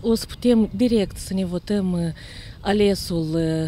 O să putem direct să ne votăm alesul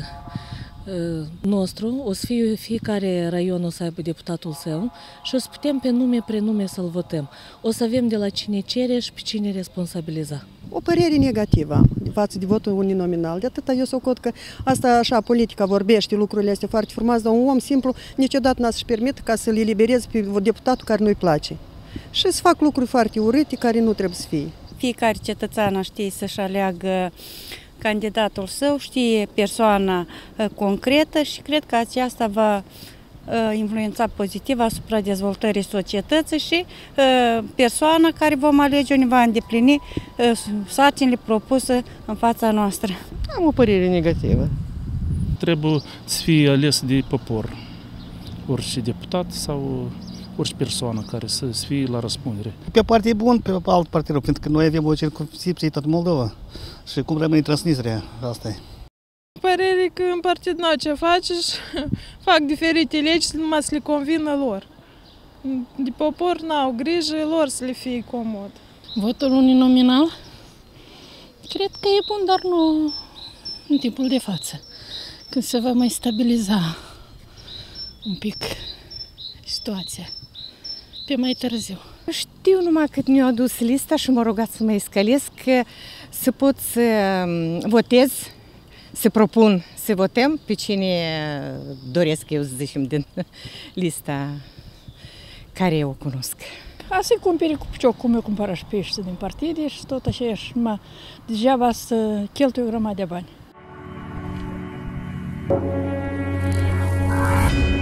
nostru, o să fie fiecare raion o să aibă deputatul său și o să putem pe nume, prenume să-l votăm. O să avem de la cine cere și pe cine responsabiliza. O părere negativă față de votul uninominal. De atâta eu socot că asta așa, politica vorbește lucrurile astea foarte frumos, dar un om simplu niciodată n-a să-și permite ca să-l elibereze pe deputatul care nu-i place. Și să fac lucruri foarte urâte care nu trebuie să fie. Fiecare cetățean știe să-și aleagă candidatul său, știe persoana concretă și cred că aceasta va influența pozitiv asupra dezvoltării societății și persoana care vom alege ne va îndeplini sarcinile propuse în fața noastră. Am o părere negativă. Trebuie să fie ales de popor, orice deputat sau orice persoană care să fie la răspundere. Pe partea e bun, pe alt parte rău, pentru că noi avem o circumscripție toată Moldova și cum rămâne Transnistria, asta e. Părere că în partid n-au ce face și fac diferite legi numai să le convină lor. De popor n-au grijă lor să le fie comod. Votul uninominal? Cred că e bun, dar nu în timpul de față, când se va mai stabiliza un pic situația, pe mai târziu. Știu numai cât mi-a adus lista și m-a rugat să mă escalesc, că să pot să votez, să propun să votăm pe cine doresc eu, să zicem, din lista care eu o cunosc. Ca să-i cumpere cu picior, cum eu cumpăra și pește din partide și tot așa, și degeaba să cheltui o grămadă de bani.